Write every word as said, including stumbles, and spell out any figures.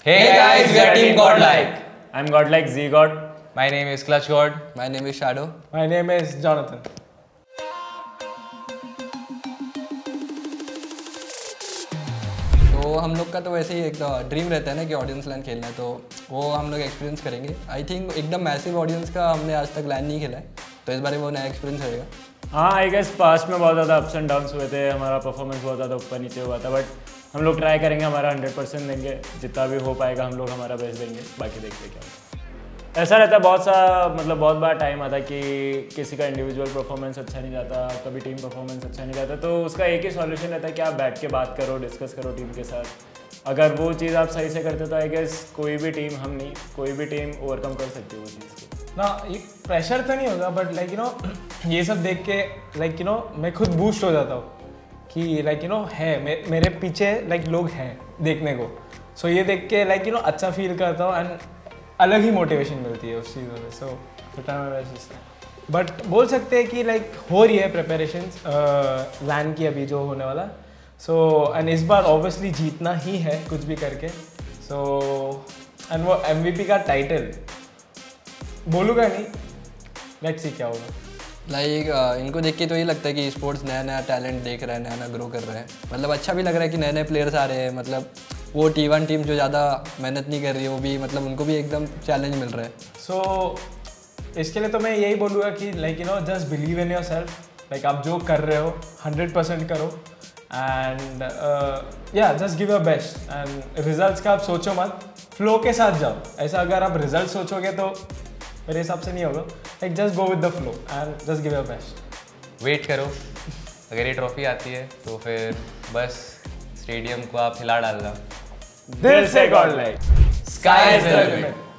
Hey guys, we are Team Godlike. I'm Godlike Z God. My name is Clutch God. My name is Shadow. My name is Jonathan. तो हम लोग का तो वैसे ही एक dream रहता है ना कि ऑडियंस लैन खेलना है, तो वो हम लोग एक्सपीरियंस करेंगे। आई थिंक एकदम मैसिव ऑडियंस का हमने आज तक लैन नहीं खेला है, तो इस बारे में वो नया एक्सपीरियंस रहेगा। हाँ, आई गेस पास्ट में बहुत ज़्यादा अप्स एंड डाउन्स हुए थे, हमारा परफॉर्मेंस बहुत ज़्यादा ऊपर नीचे हुआ था, बट हम लोग ट्राई करेंगे, हमारा हंड्रेड परसेंट देंगे, जितना भी हो पाएगा हम लोग हमारा बेस्ट देंगे, बाकी देखते क्या होगा। ऐसा रहता है बहुत सा, मतलब बहुत बार टाइम आता है कि किसी का इंडिविजुअल परफॉर्मेंस अच्छा नहीं जाता, कभी टीम परफॉर्मेंस अच्छा नहीं जाता, तो उसका एक ही सॉल्यूशन रहता है कि आप बैठ के बात करो, डिस्कस करो टीम के साथ। अगर वो चीज़ आप सही से करते तो आई गेस कोई भी टीम, हम नहीं, कोई भी टीम ओवरकम कर सकती है वो चीज़ को। ना ये प्रेशर तो नहीं होगा, बट लाइक यू नो ये सब देख के लाइक यू नो मैं खुद बूस्ट हो जाता हूँ कि लाइक यू नो है मे, मेरे पीछे लाइक लोग हैं देखने को। सो so, ये देख के लाइक यू नो अच्छा फील करता हूँ एंड अलग ही मोटिवेशन मिलती है उस चीज़ों में। सो बट बोल सकते हैं कि लाइक हो रही है प्रिपरेशंस लैन की अभी जो होने वाला। सो एंड इस बार ऑब्वियसली जीतना ही है कुछ भी करके। सो एंड वो एमवीपी का टाइटल बोलूँगा नहीं, लेट्स सी क्या होगा। लाइक like, uh, इनको देख के तो ये लगता है कि स्पोर्ट्स नया नया टैलेंट देख रहा है, नया नया ग्रो कर रहा है। मतलब अच्छा भी लग रहा है कि नए नए प्लेयर्स आ रहे हैं। मतलब वो टी वन टीम जो ज़्यादा मेहनत नहीं कर रही है, वो भी मतलब उनको भी एकदम चैलेंज मिल रहा है। सो so, इसके लिए तो मैं यही बोलूँगा कि like you know just believe in yourself. Like आप जो कर रहे हो हंड्रेड परसेंट करो एंड या just give your best. And results का आप सोचो मत, फ्लो के साथ जाओ। ऐसा अगर आप रिजल्ट सोचोगे तो मेरे हिसाब से नहीं होगा। Like just go with the flow and just give your best. Wait करो, अगर ये ट्रॉफी आती है तो फिर बस स्टेडियम को आप हिला डालना। दिल से godlike, sky is the limit.